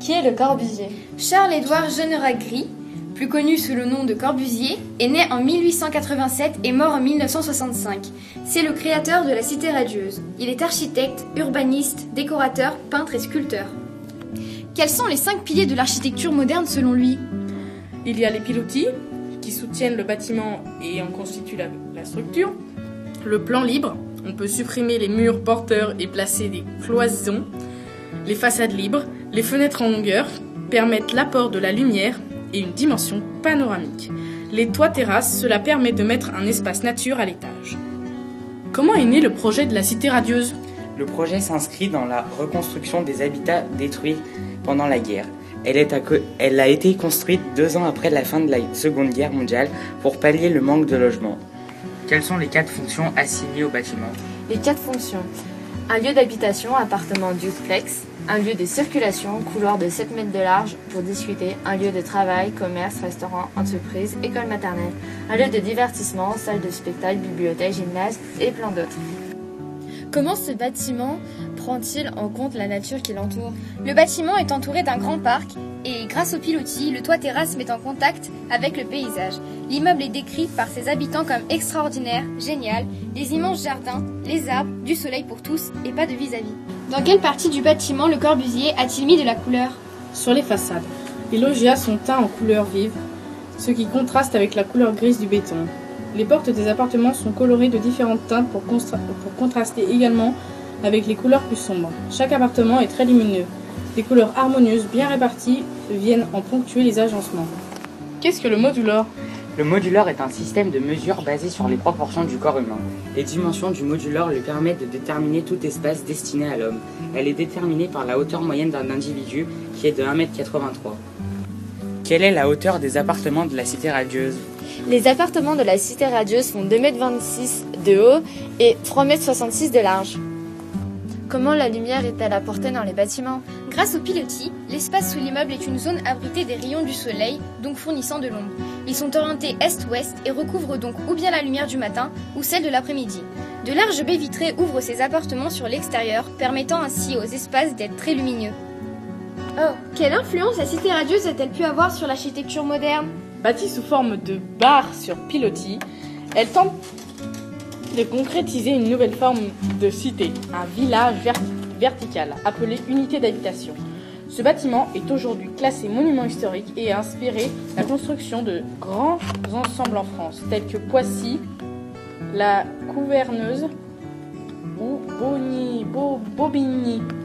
Qui est Le Corbusier? Charles-Édouard Jeanneret-Gris, plus connu sous le nom de Corbusier, est né en 1887 et mort en 1965. C'est le créateur de la Cité radieuse. Il est architecte, urbaniste, décorateur, peintre et sculpteur. Quels sont les 5 piliers de l'architecture moderne selon lui? Il y a les pilotis qui soutiennent le bâtiment et en constituent la structure. Le plan libre, on peut supprimer les murs porteurs et placer des cloisons. Les façades libres, les fenêtres en longueur permettent l'apport de la lumière et une dimension panoramique. Les toits terrasses, cela permet de mettre un espace nature à l'étage. Comment est né le projet de la Cité radieuse? Le projet s'inscrit dans la reconstruction des habitats détruits pendant la guerre. Elle a été construite 2 ans après la fin de la Seconde Guerre mondiale pour pallier le manque de logements. Quelles sont les 4 fonctions assignées au bâtiment? Les 4 fonctions. Un lieu d'habitation, appartement duplex. Un lieu de circulation, couloir de 7 mètres de large pour discuter. Un lieu de travail, commerce, restaurant, entreprise, école maternelle. Un lieu de divertissement, salle de spectacle, bibliothèque, gymnase et plein d'autres. Comment ce bâtiment prend-il en compte la nature qui l'entoure? Le bâtiment est entouré d'un grand parc et grâce au pilotis, le toit terrasse met en contact avec le paysage. L'immeuble est décrit par ses habitants comme extraordinaire, génial, des immenses jardins, les arbres, du soleil pour tous et pas de vis-à-vis. Dans quelle partie du bâtiment Le Corbusier a-t-il mis de la couleur? Sur les façades, les loggias sont teints en couleur vive, ce qui contraste avec la couleur grise du béton. Les portes des appartements sont colorées de différentes teintes pour contraster également avec les couleurs plus sombres. Chaque appartement est très lumineux. Des couleurs harmonieuses bien réparties viennent en ponctuer les agencements. Qu'est-ce que le modulor? Le modulor est un système de mesure basé sur les proportions du corps humain. Les dimensions du modulor lui permettent de déterminer tout espace destiné à l'homme. Elle est déterminée par la hauteur moyenne d'un individu qui est de 1,83 m. Quelle est la hauteur des appartements de la Cité radieuse? Les appartements de la Cité radieuse font 2,26 m de haut et 3,66 m de large. Comment la lumière est-elle apportée dans les bâtiments? Grâce au pilotis, l'espace sous l'immeuble est une zone abritée des rayons du soleil, donc fournissant de l'ombre. Ils sont orientés est-ouest et recouvrent donc ou bien la lumière du matin ou celle de l'après-midi. De larges baies vitrées ouvrent ces appartements sur l'extérieur, permettant ainsi aux espaces d'être très lumineux. Oh, quelle influence la Cité radieuse a-t-elle pu avoir sur l'architecture moderne? Bâtie sous forme de barre sur pilotis, elle tente de concrétiser une nouvelle forme de cité, un village vertical appelé unité d'habitation. Ce bâtiment est aujourd'hui classé monument historique et a inspiré la construction de grands ensembles en France, tels que Poissy, la Couverneuse ou Bobigny.